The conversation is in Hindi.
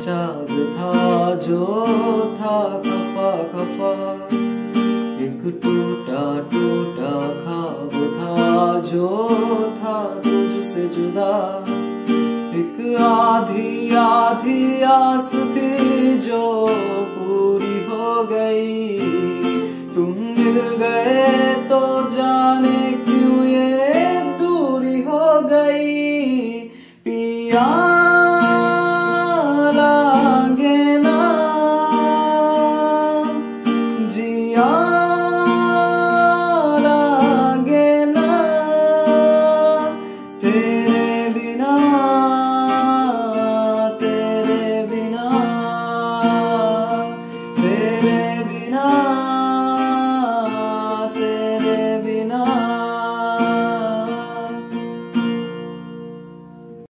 चाँद था जो था खफा खफा, एक टूटा टूटा ख्वाब था जो था तुझसे जुदा। एक आधी आधी आस थी जो पूरी हो गई, तुम मिल गए तो जाने क्यों ये दूरी हो गई। पिया